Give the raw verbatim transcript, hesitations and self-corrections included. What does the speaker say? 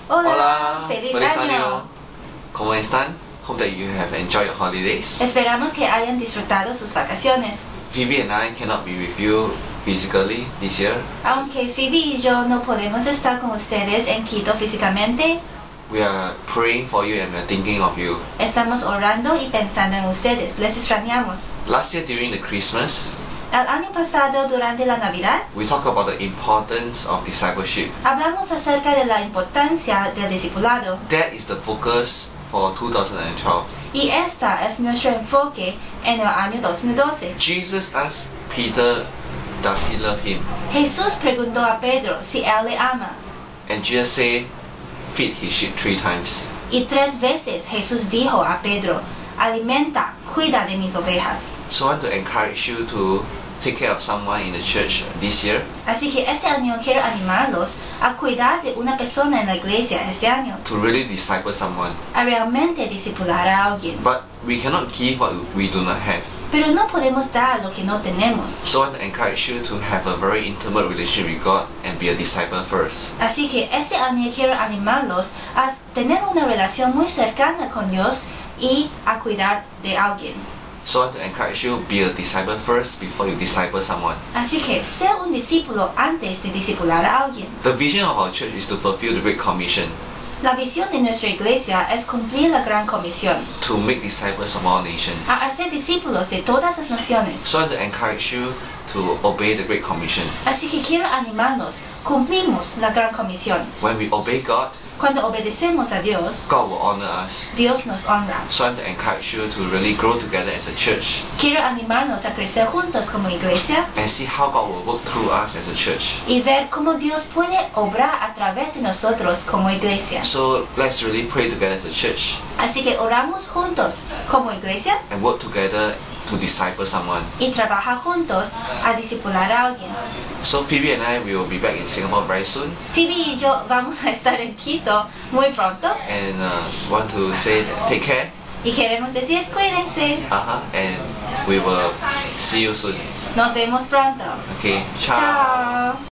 Hola, Hola, feliz, feliz año. año. ¿Cómo están? Hope that you have enjoyed your holidays. Esperamos que hayan disfrutado sus vacaciones. Phoebe and I cannot be with you physically this year. Aunque Phoebe y yo no podemos estar con ustedes en Quito físicamente, We are praying for you and we are thinking of you. estamos orando y pensando en ustedes. Les extrañamos. Last year during the Christmas, El año pasado, durante la Navidad, we talked about the importance of discipleship. hablamos acerca de la importancia del discipulado. That is the focus for two thousand twelve. Y esta es nuestro enfoque en el año dos mil doce. Jesus asked Peter, does he love him? Jesús preguntó a Pedro si él le ama. And Jesus said, feed his sheep three times. Y tres veces Jesús dijo a Pedro, alimenta, cuida de mis ovejas. So I want to encourage you to take care of someone in the church this year, Así que este año quiero animarlos a cuidar de una persona en la iglesia este año, to really disciple someone. a realmente discipular a alguien. But we cannot give what we do not have. Pero no podemos dar lo que no tenemos. So I want to encourage you to have a very intimate relationship with God and be a disciple first. Así que este año quiero animarlos a tener una relación muy cercana con Dios y a cuidar de alguien. So I want to encourage you be a disciple first before you disciple someone. Así que sé un discípulo antes de discipular a alguien. The vision of our church is to fulfill the Great Commission, La visión de nuestra iglesia es cumplir la gran comisión, to make disciples of all nations. a hacer discípulos de todas las naciones. So I want to encourage you to obey the Great Commission. Así que quiero animarnos, cumplimos la gran comisión. When we obey God, Cuando obedecemos a Dios, God will honor us. Dios nos honra. So I want to encourage you to really grow together as a church Quiero animarnos a crecer juntos como iglesia and see how God will work through us as a church. y ver cómo Dios puede obrar a través de nosotros como iglesia. So let's really pray together as a church Así que oramos juntos como iglesia and work together to disciple someone. y trabajar juntos a discipular a alguien. So Phoebe and I will be back in Singapore very soon, Phoebe y yo vamos a estar en Quito muy pronto and uh, want to say that take care, y queremos decir cuídense. uh-huh, and we will see you soon. Nos vemos pronto. Okay, ciao. Chao.